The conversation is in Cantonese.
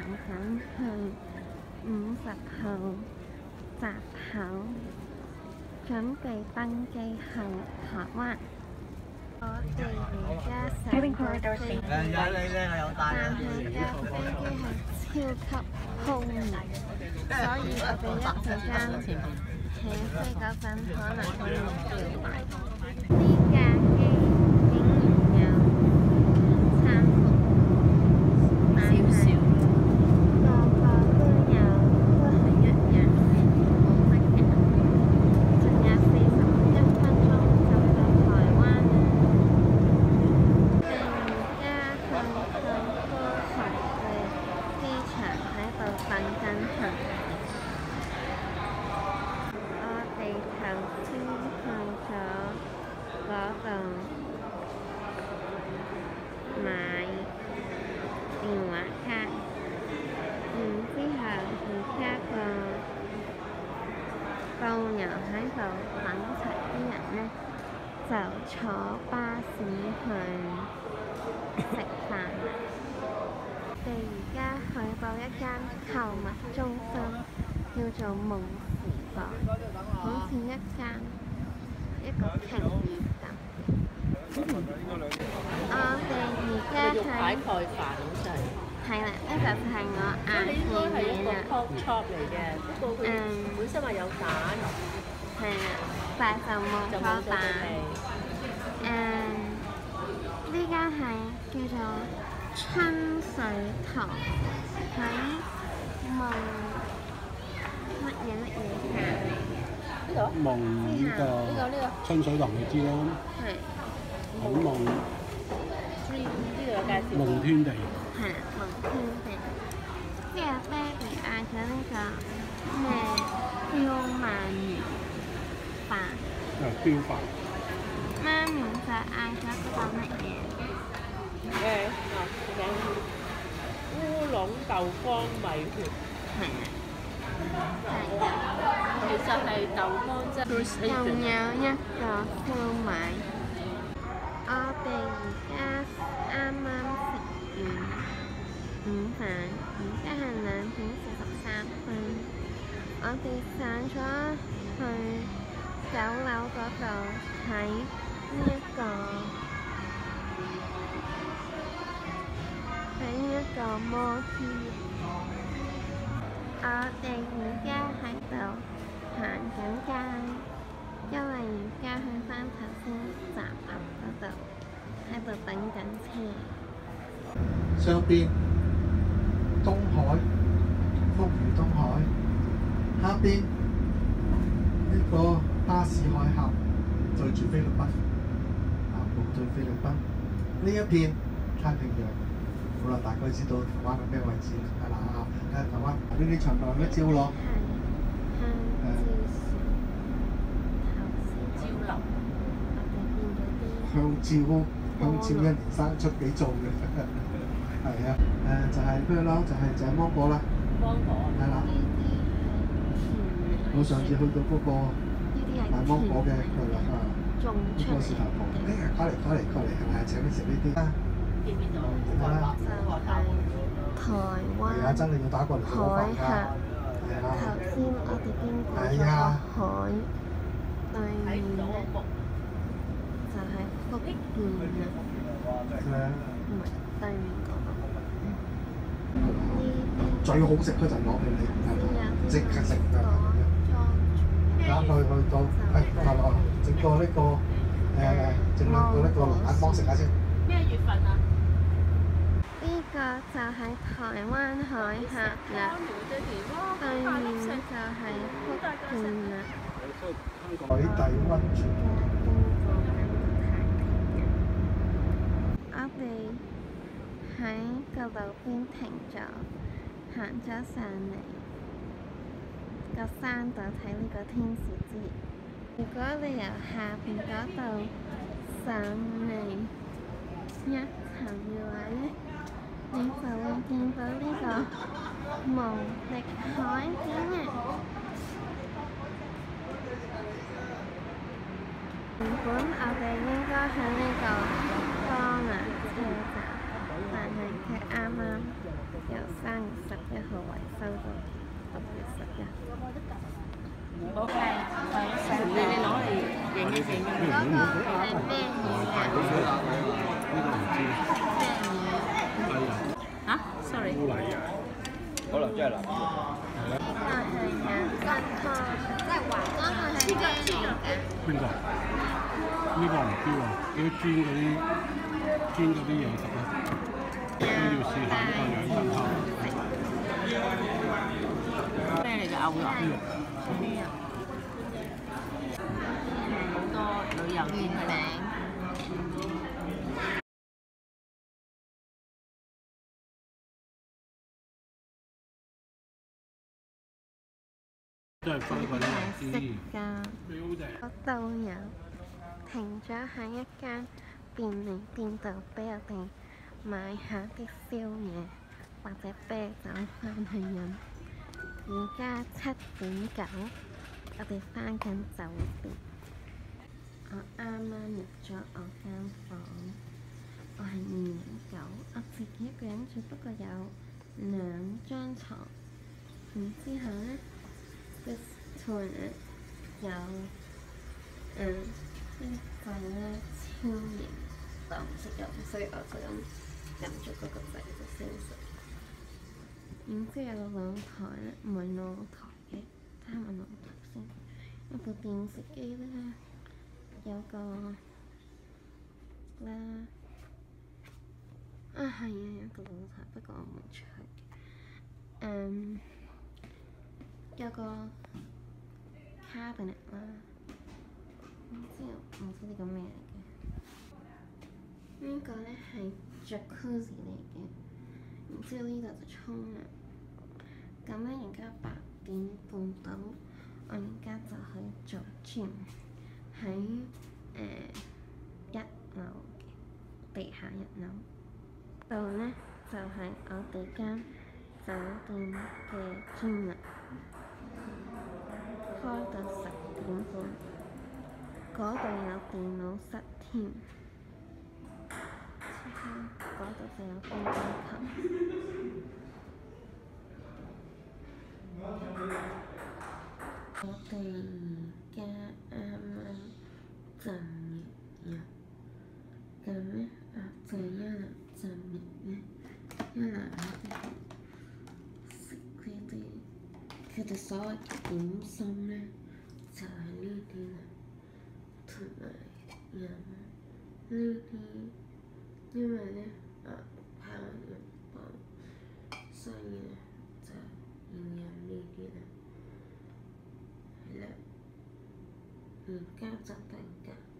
緊去50號閘口，準備登機去台灣。我哋而家上咗飛機，但係架飛機係超級空嘅，所以我哋一陣間起飛嗰陣可能會唔叫埋。呢架機竟然有餐服，但係個個都係一樣嘅，冇乜嘅。仲有41分鐘就到台灣啦。我哋而家去到波台嘅機場喺度等緊行李。我哋頭先去咗嗰度買電話卡，然之後而家個導遊喺度等齊啲人呢，就坐巴士去食飯啦。我哋而家去到一間購物中心，叫做夢時代，好似一個鯨魚咁。我哋而家排蓋飯好似係啦，呢就係我嗌嘅嘢啦。 pork chop 嚟嘅，不過佢本身話有蛋， 係啦，但就冇就冇咗蛋。 咗個味。 呢間係叫做春水堂，喺乜嘢呢度夢呢個春水堂你知啦， 係好夢呢度有介紹。 夢天地。 係啦，夢天地。之後爹哋嗌咗呢個咩標鰻魚飯， 標飯。 媽咪就嗌咗嗰個乜嘢？ 烏龍豆乾米血， 係啦， 其實係豆乾啫。 仲有一個燒賣。我哋而家啱啱食完午飯，而家係2:43。我哋上咗去9樓嗰度睇呢一個摩天。我哋而家喺度行緊街，因為而家去返頭先閘口嗰度，喺度等緊車。 上邊東海，福如東海；下邊呢個巴士海峽對住菲律賓，南部對菲律賓。呢一片太平洋，好啦，大概知道台灣嘅咩位置啦。係啦，睇下台灣呢啲長廊嘅照落。香蕉一年生出幾造嘅，係啊，就係咩咯？就係芒果啦， 芒果係啦。我上次去到嗰個賣芒果嘅係啦， 種出嚟時頭鋪，過嚟，係咪請你食呢啲啊？ 見唔見到？ 係啦， 台灣係啊，真係要打過嚟食個飯㗎，係啊。 頭先我哋經過咗個海對面咧，就係福建啊，唔係對面嗰個。 最好食嗰陣攞俾你，即刻食㗎。而家去到，整個呢個整個呢個眼幫食下先。 咩月份啊？ 呢個就係台灣海峽啦，對面就係福建啦。 海底溫泉。 我哋喺個路邊停咗，行咗上嚟個山度睇呢個天使之月。如果你由下邊嗰度上嚟一層嘅話呢，你就會見到呢個無敵海景啊！原本我哋應該喺呢個多良車站， 但係佢啱啱由3月11號維修到6月11。 好靚，你攞嚟影一影。 嗰個係咩魚啊？ 呢個唔知。 咩魚？ 嚇？sorry。 烏泥啊！ 可能真係難。 呢個係養生湯，即係話嗰個係咩嚟嘅？ 邊個？呢個唔知喎，要煎嗰啲嘢食咯，都要試下呢個養生湯。 咩嚟嘅牛肉？好多旅遊店係咪？ 都係翻嗰啲識㗎。 標定。 個導遊停咗喺一間便利店度，俾我哋買下啲宵夜或者啤酒翻去飲。而家7:09，我哋翻緊酒店。我啱啱入咗我間房，我係209，我自己一個人住，不過有2張床。然之後呢，this toilet 有呢個咧超型，但唔識飲，所以我就飲咗嗰個掣就先食。然之後有個露台咧，唔係露台嘅，睇下個露台先。有部電視機咧，有個啦，係啊，有個露台，不過我冇出去。有個 cabinet 啦。唔知呢個咩嚟嘅？呢個咧係 jacuzzi 嚟嘅，然之後呢度就沖涼。咁咧而家8點半到，我而家就去做 gym， 喺1樓嘅地下1樓。度咧就係我哋間酒店嘅 gym 啦，開到10點半。嗰度有電腦室添，嗰度就有乒乓球。我哋而家啱啱浸完，咁咧就一嚟浸完咧，一嚟食佢哋所謂嘅點心咧，就係呢啲啦。同埋飲呢啲，因為咧怕人飽，所以咧就要飲呢啲啦。係啦，而家就大家。